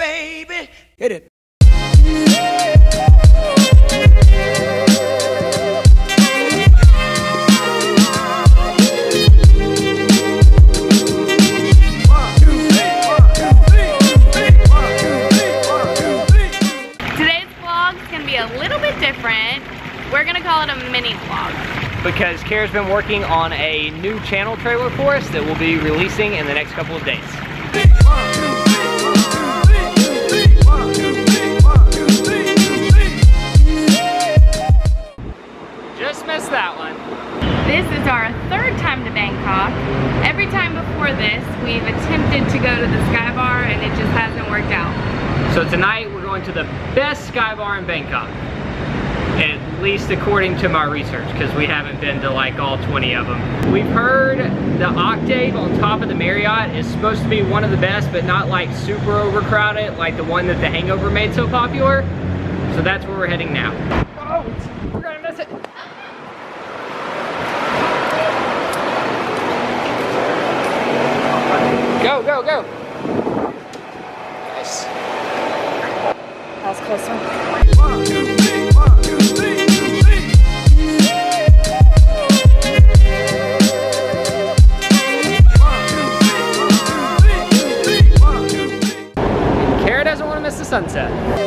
Baby, hit it. Today's vlog's gonna be a little bit different. We're gonna call it a mini vlog. Because Kara's been working on a new channel trailer for us that we'll be releasing in the next couple of days. Just missed that one. This is our third time to Bangkok. Every time before this, we've attempted to go to the Sky Bar and it just hasn't worked out. So tonight we're going to the best Sky Bar in Bangkok. At least according to my research, because we haven't been to like all 20 of them. We've heard the Octave on top of the Marriott is supposed to be one of the best, but not like super overcrowded, like the one that the Hangover made so popular. So that's where we're heading now. Oh, we're gonna miss it. Go, go, go. Nice. That was a close one. Kara doesn't want to miss the sunset.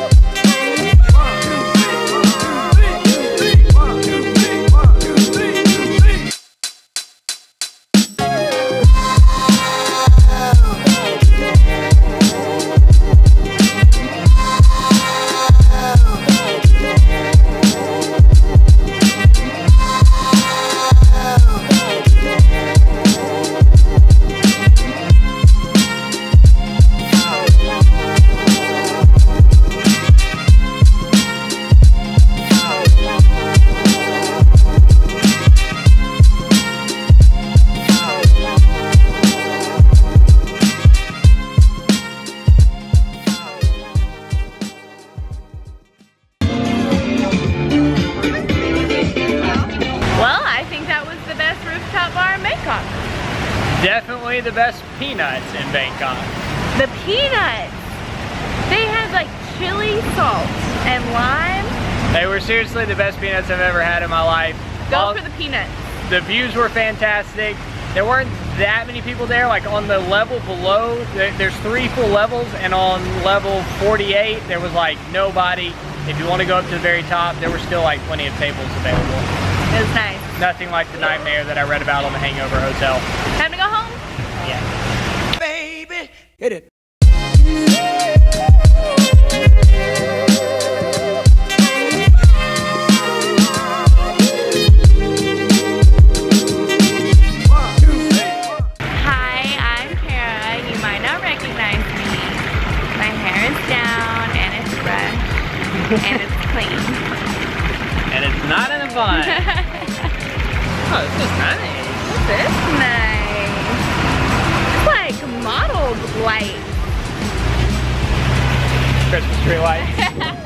Definitely the best peanuts in Bangkok. The peanuts! They had like chili salt and lime. They were seriously the best peanuts I've ever had in my life. Go for the peanuts. The views were fantastic. There weren't that many people there. Like on the level below, there's 3 full levels, and on level 48, there was like nobody. If you want to go up to the very top, there were still like plenty of tables available. It was nice. Nothing like the nightmare that I read about on the Hangover Hotel. Time to go home? Yeah. Baby, hit it. Hi, I'm Kara. You might not recognize me. My hair is down and it's fresh and it's clean. And it's not in a bun. Oh, this is nice. This is nice. It's like modeled light. Christmas tree lights.